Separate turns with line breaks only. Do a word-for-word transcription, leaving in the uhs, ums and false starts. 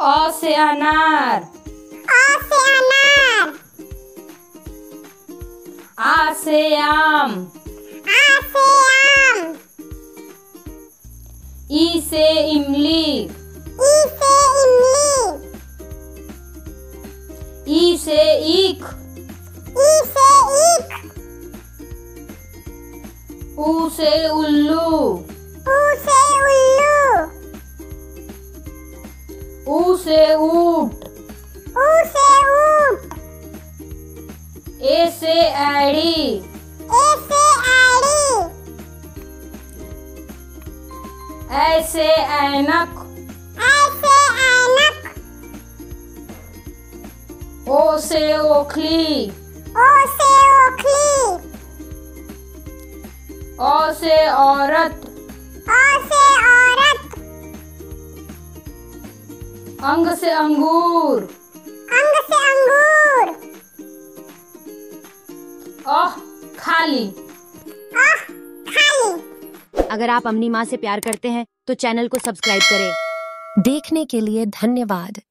अ से अनार।
अ से अनार।
आ से आम।
आ से आम।
ई से इमली।
ई से इमली।
ई से ईख।
ई से ईख।
ऊ से उल्लू।
ऊ से उल्लू।
ऊ से ऊंट।
ऊ से ऊंट।
ए से एड़ी।
ए से एड़ी।
ऐ से ऐनक।
ऐ से ऐनक।
ओ से ओखली।
ओ से ओखली।
औ से औरत।
औ से औरत।
अंग से अंगूर।
अंग से अंगूर।
अह खाली।
अह खाली।
अगर आप अपनी माँ से प्यार करते हैं तो चैनल को सब्सक्राइब करें।
देखने के लिए धन्यवाद।